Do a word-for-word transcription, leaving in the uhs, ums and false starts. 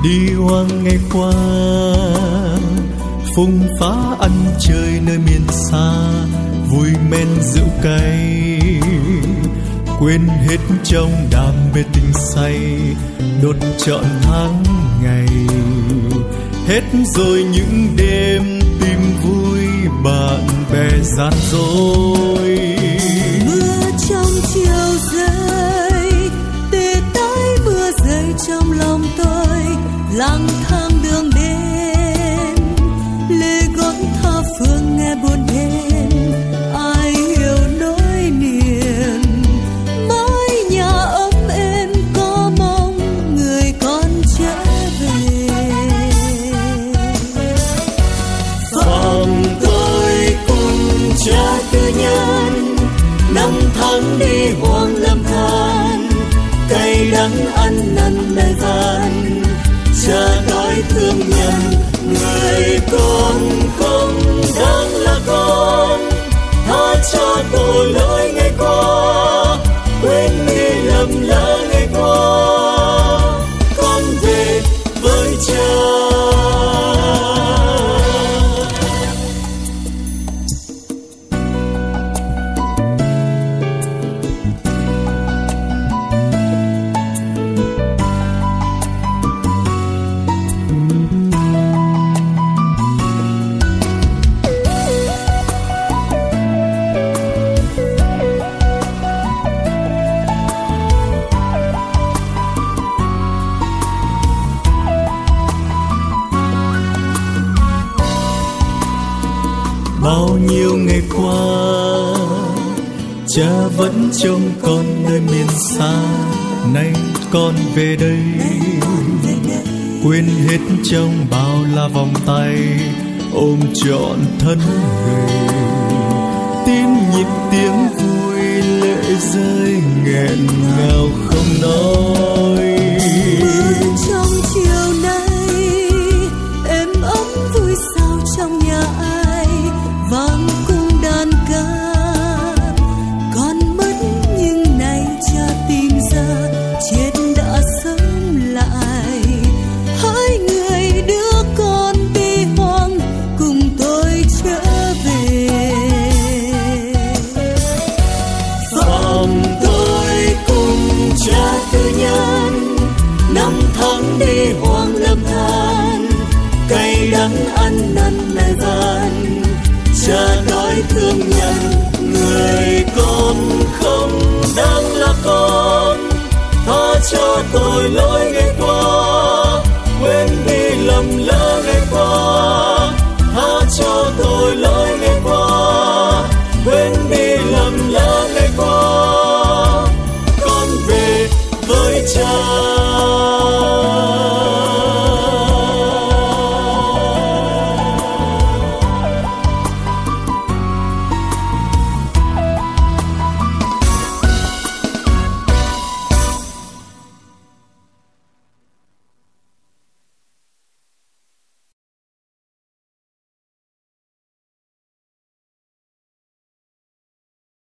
đi hoang ngày qua, phung phá ăn chơi nơi miền xa, vui men rượu cay, quên hết trong đam mê tình say, đốt trọn tháng ngày. Hết rồi những đêm tìm vui, bạn bè gian dối. Mưa trong chiều rơi, tê tái mưa rơi trong lòng tôi, lang thang đường đêm, lê gót tha phương nghe buồn đêm. Ai hiểu nỗi niềm, mái nhà ấm êm có mong người con trở về. Phòng tôi cùng cha tư nhân, năm tháng đi hoang lâm than, cay đắng ăn năn nơi van. Cha đói thương nhân, người con không đáng là con, tha cho tội lỗi ngày qua, quên đi lầm lỡ ngày qua, con về với cha. Bao nhiêu ngày qua, cha vẫn trông con nơi miền xa. Nay con về đây, quên hết trong bao la vòng tay, ôm trọn thân người. Tim nhịp tiếng vui, lệ rơi nghẹn ngào không nói. Mưa trong chiều nay, êm ấm vui sao trong nhà ai, vang cung đàn ca. Con mất nhưng nay cha tìm ra, chết đã sớm lại. Hỡi người đứa con bi hoang, cùng tôi trở về. Phòng tôi cùng cha tư nhân, năm tháng đi hoang lâm than, cay đắng ăn năn nơi van. Cha đói thương nhân, người con không đáng là con, tha cho tội lỗi.